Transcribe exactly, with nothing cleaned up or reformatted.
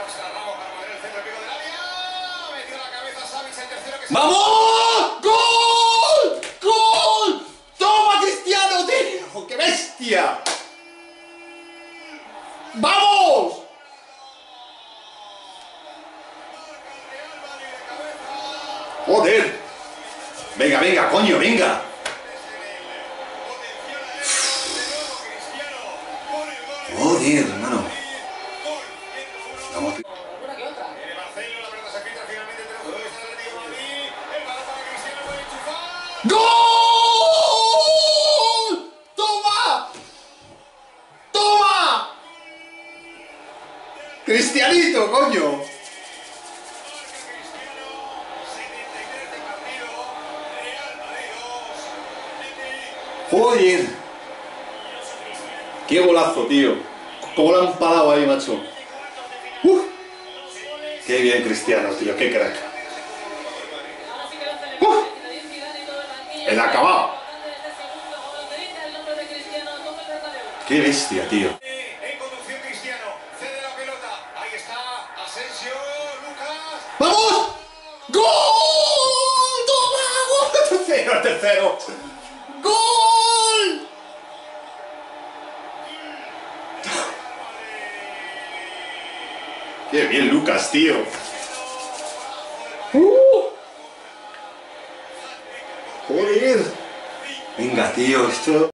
¡Vamos! ¡Gol! ¡Gol! ¡Toma, Cristiano, tío! ¡Qué bestia! ¡Vamos! ¡Joder! Venga, venga, coño, venga. Joder, hermano. Vamos. ¡Gol! ¡Toma! ¡Toma! ¡Cristianito, coño! ¡Joder! ¡Qué golazo, tío! ¿Cómo lo han parado ahí, macho? ¡Uf! ¡Qué bien, Cristiano, tío! ¡Qué crack! ¡Uf! ¡El acabado! ¡Qué bestia, tío! ¡Vamos! ¡Gol! ¡Toma! ¡Gol! ¡Tercero, tercero! ¡Gol! ¡Qué bien, Lucas, tío! ¡Uh! ¡Joder! Venga, tío, esto...